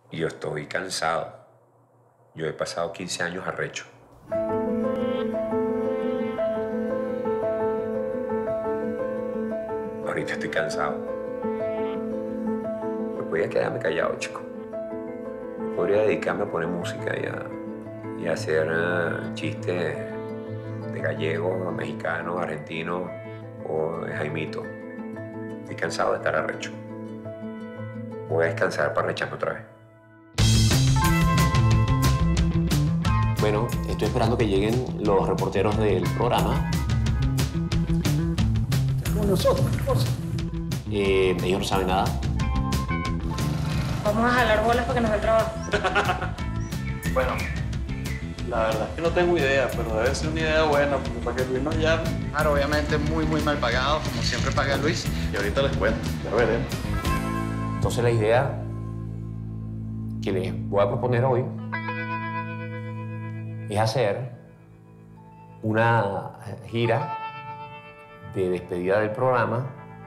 Y yo estoy cansado. Yo he pasado 15 años arrecho. Ahorita estoy cansado. Yo podría quedarme callado, chico. Yo podría dedicarme a poner música y a hacer chistes de gallego, mexicano, argentino o de Jaimito. Estoy cansado de estar arrecho. Voy a descansar para arrecharme otra vez. Bueno, estoy esperando que lleguen los reporteros del programa. Como nosotros, por favor. Ellos no saben nada. Vamos a jalar bolas para que nos dé trabajo. Bueno, la verdad es que no tengo idea, pero debe ser una idea buena, porque para que Luis nos llame. Claro, obviamente muy mal pagado, como siempre paga Luis. Y ahorita les cuento, ya veremos. Entonces la idea que les voy a proponer hoy es hacer una gira de despedida del programa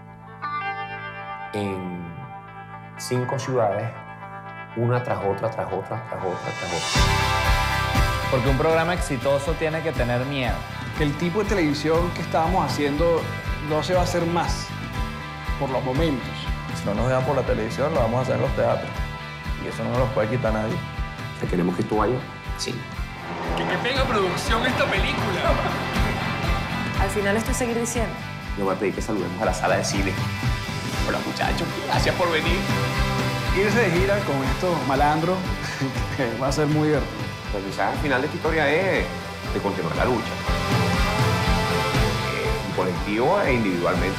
en 5 ciudades, una tras otra, tras otra, tras otra, tras otra. Porque un programa exitoso tiene que tener miedo. Que el tipo de televisión que estábamos haciendo no se va a hacer más, por los momentos. Si no nos vean por la televisión, lo vamos a hacer en los teatros. Y eso no nos lo puede quitar nadie. Que queremos que tú vayas, sí. Que tenga producción esta película. Al final esto es seguir diciendo. Le voy a pedir que saludemos a la sala de cine. Hola muchachos, gracias por venir. Irse de gira con estos malandros va a ser muy divertido. El mensaje al final de esta historia es de continuar la lucha. En colectivo e individualmente.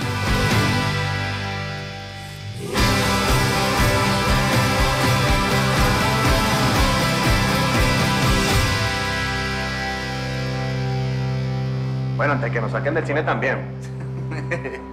Bueno, antes de que nos saquen del cine también.